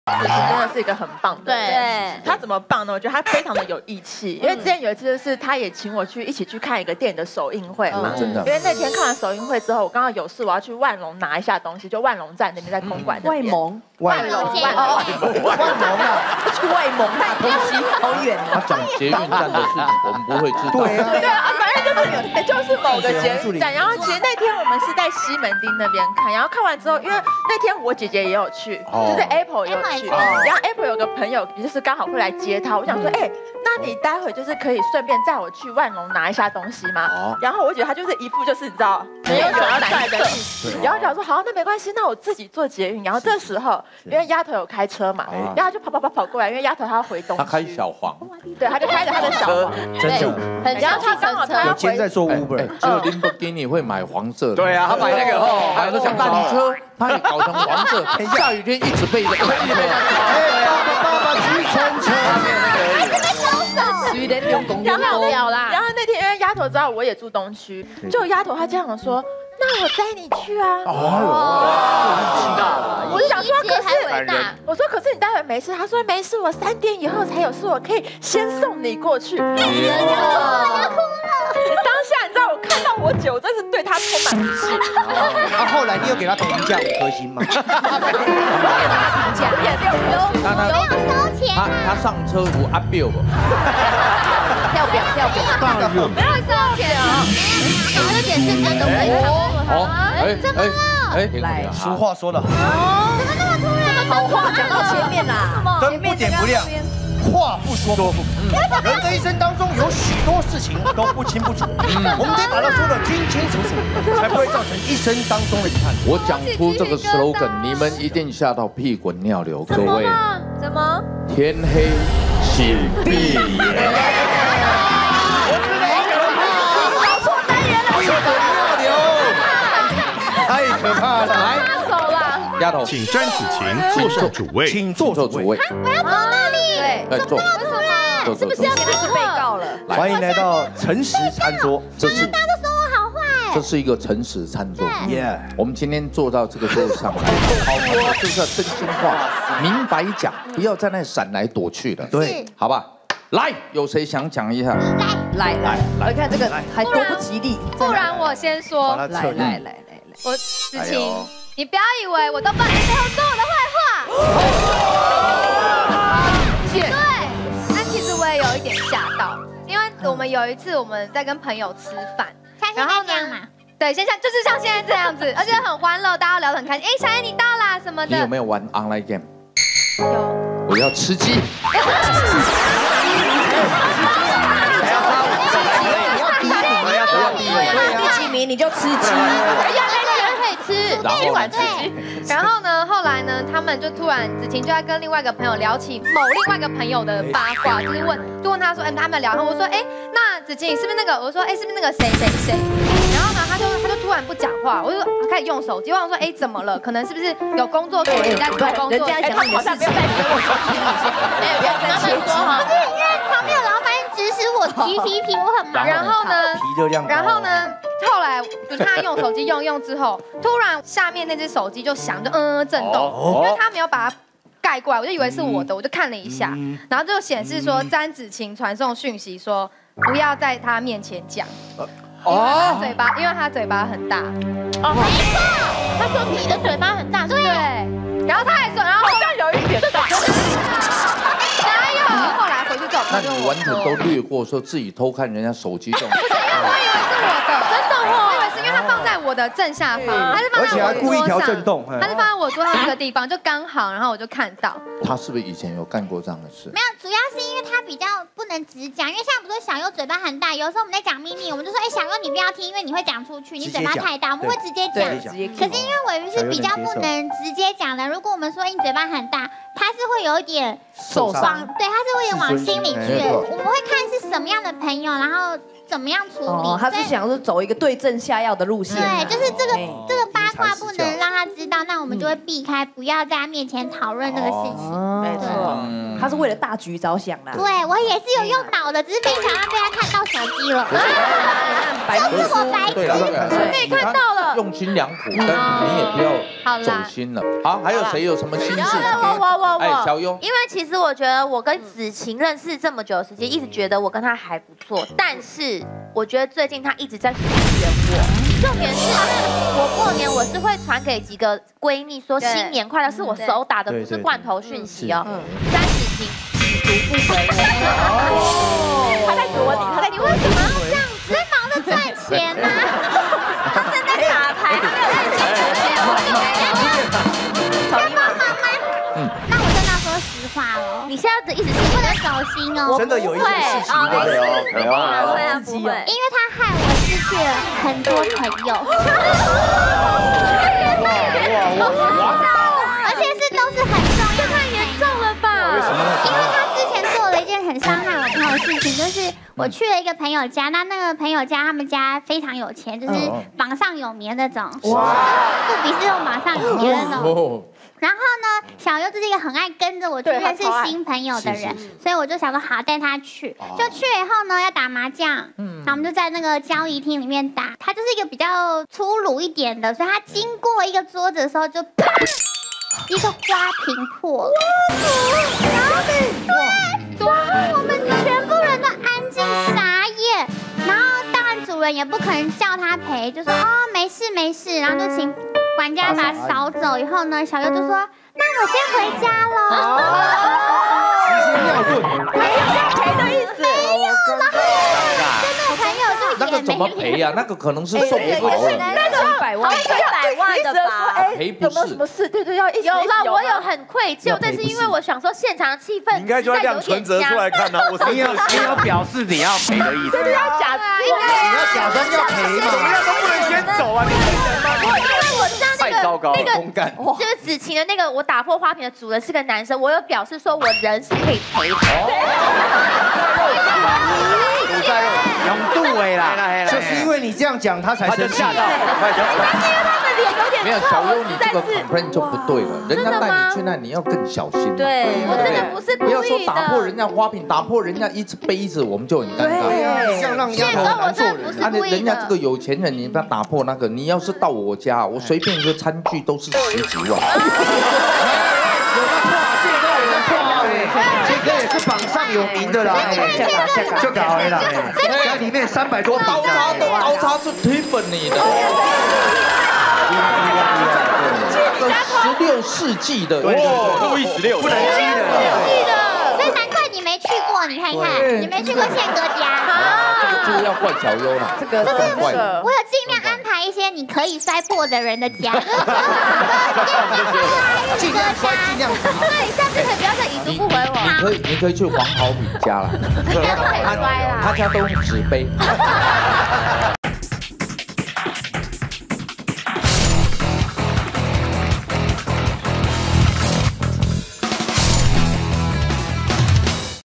子晴真的是一个很棒的人。 对， 他怎么棒呢？我觉得他非常的有义气。因为之前有一次就是他也请我一起去看一个电影的首映会嘛。 真的。 因为那天看完首映会之后，我刚刚有事，我要去万隆拿一下东西，就万隆站那边在公馆那边。万隆啊， 去外蒙买东西，好远他讲捷运站的事情，我们不会知道。 对啊，反正就是某个捷运站。然后其实那天我们是在西门町那边看，然后看完之后，因为那天我姐姐也有去，就是 Apple 也有去，然后 Apple 有个朋友就是刚好会来接她，我想说，那你待会就是可以顺便载我去万隆拿一下东西吗？然后我姐她就是一副就是你知道没有想要带的意思，然后讲说好，那没关系，那我自己坐捷运。然后这时候因为丫头有开车嘛，然后她就跑过来，因为丫头她要回东区， 她开小黄， 对，她就开着她的小黄， 对， 然后她刚好她要回， 在做 Uber， 只有林伯给你会买黄色的， 对啊，他买那个还有那讲烂车，他也搞成黄色，下雨天一直背着蓝色。 爸计程车。 然后那天因为丫头知道我也住东区，就丫头她这样说，那我载你去啊。我就想说，我说可是你待会没事，她说没事，我3点以后才有事，我可以先送你过去。当下你知道我看到我姐，我真是对她充满不屑。 后来你有给她评价5颗星吗？ 有收钱。 他上车有阿表不？ 跳表， 没有收钱啊！我的点是真的会怎么了？ 来，俗话说得好， 怎么那么突然？ 好话讲到前面啦， 灯不点不亮，话不说不。人的一生当中有许多事情都不清不楚，我们得把它说得清清楚楚，才不会造成一生当中的遗憾。 我讲出这个 slogan， 你们一定吓到屁滚尿流，各位。 怎么？ 天黑请闭眼。 太可怕了！来， 丫头， 请詹子晴坐上主位， 请坐主位。 我要坐那里。 对，坐。 为什么？ 是不是要开始被告了？ 欢迎来到诚实餐桌。 这是大家都说我好坏。 这是一个诚实餐桌。 耶！ 我们今天坐到这个桌子上来，好说就是要真心话，明白讲，不要在那闪来躲去的。 对， 好吧。来，有谁想讲一下？ 来，我看这个还多不吉利。 不然我先说。 来， 我子晴，你不要以为我都帮你背后说我的坏话。对，但其实我也有一点吓到，因为我们有一次我们在跟朋友吃饭， 然后这样嘛。 对，就是像现在这样子，而且很欢乐，大家聊得很开心。小燕你到啦什么的。 你有没有玩 online game？ 有。 我要吃鸡。 第几名你就吃鸡， 可以吃， 一碗吃鸡。然后呢，后来呢，他们就突然子晴就在跟另外一个朋友聊起另外一个朋友的八卦，就问他说，他们聊，然后我说，那子晴是不是那个？我说，是不是那个谁？然后呢，他就突然不讲话，我就开始用手机，我想说，怎么了？可能是不是有工作给人家做工作？ 人家讲你的事情， 不要再切说哈。不是因为旁边有老板指使我皮，我很忙。 然后呢， 后后来就看他用手机用之后，突然下面那只手机就响，就震动，因为他没有把它盖过来，我就以为是我的，我就看了一下，然后就显示说詹子晴传送讯息说不要在他面前讲，因为他嘴巴很大。 没错，他说你的嘴巴很大，对。 然后他还说，然后好像有一点大。 哪有？后来回去找那你完全都略过说自己偷看人家手机这种。 不是，因为我以为是我的，真的哦，我以为是因为它放在我的正下方，它是放在我的桌上， 而且还故意调震动， 它是放在我桌上这个地方，就刚好，然后我就看到。 他是不是以前有干过这样的事？ 没有，主要是因为他比较不能直讲，因为像不是小优嘴巴很大，有时候我们在讲秘密，我们就说，小优你不要听，因为你会讲出去，你嘴巴太大，我们会直接讲。可是因为尾鱼是比较不能直接讲的，如果我们说你嘴巴很大，他是会有一点受伤， 对，他是会有点往心里去。我们会看是什么样的朋友，然后怎么样处理。 他是想说走一个对症下药的路线。 对，就是这个八卦不能让他知道，那我们就会避开，不要在他面前讨论这个事情。 没错，他是为了大局着想啦。 对，我也是有用脑的，只是没想到被他看到手机了。就是我白痴， 被看到了。 用心良苦，但你也不要走心了。好，还有谁有什么心事？ 我， 小优， 因为其实我觉得我跟子晴认识这么久的时间，一直觉得我跟他还不错，但是我觉得最近他一直在疏远我。重点是，我过年我是会传给几个闺蜜说新年快乐，是我手打的，不是罐头讯息哦。詹子晴已读不回我。他在躲你，他在你为什么要这样子？在忙着赚钱呢？他正在打牌，他没有在赚钱。那我真的要说实话了，你现在的意思是不能走心哦。 真的有一件事情， 不会，因为他害我失去了很多朋友。而且都是很重要， 太严重了吧？ 为什么？ 因为他之前做了一件很伤害我朋友的事情，就是我去了一个朋友家，那个朋友家他们家非常有钱，就是榜上有名的那种，哇，不比是用榜上有名的那种。然后呢，小优就是一个很爱跟着我去认识新朋友的人，所以我就想说好带他去。就去了以后呢，要打麻将，然后我们就在那个交谊厅里面打。他就是一个比较粗鲁一点的，所以他经过一个桌子的时候就啪，一个花瓶破了，然后对，然后我们全部人都安静傻眼，然后当然主人也不可能叫他赔，就说哦没事没事，然后就请管家把他扫走以后呢，小优就说：“那我先回家喽。” 提心吊胆， 没有要赔的意思， 没有了。跟那个朋友就那个怎么赔呀？那个可能是送不好了， 那个 100万的吧？ 赔不有没有什么事？对，要一有了，我有很愧疚，但是因为我想说现场的气氛， 应该就要亮存折出来看呢。 你有表示你要赔的意思， 对，要假， 你要假装要赔嘛， 怎么样都不能先走啊！你赔人吗？ 因为我知道那个公干， 就是子晴的那个我打破花瓶的主人是个男生，我有表示说我人是可以赔的。 卤在肉，用度位啦，就是因为你这样讲，他才生气。 吓到，快点！ 没有小优，你这个 complaint 就不对了。人家带你去那，你要更小心。 对，我真的不是故意的。 不要说打破人家花瓶，打破人家一只杯子，我们就很尴尬。 这样让丫头难做人。 啊，人家这个有钱人，你不要打破那个。你要是到我家，我随便一个餐具都是10几万。 这个也是榜上有名的啦，就搞了啦，家里面300多刀叉是 Tiffany 的，这个16世纪的， 路易16， 不能积的， 所以难怪你没去过，你看看，你没去过宪哥家。 这个要怪小优了，这个怪。 我有尽量安排一些你可以摔破的人的家， 尽量摔，尽量打。 那你下次可以不要再已读不回我。 你可以去黄豪敏家了， 人家都可以摔啦。 他家都用纸杯。